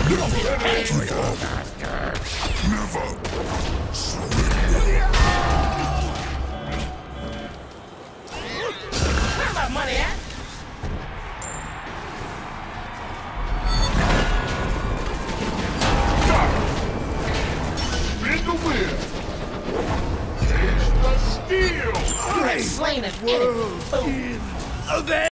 You don't get paid. Never surrender. Where's my money at? Bend the wheel. Taste the steel. You have slain an enemy. Boom.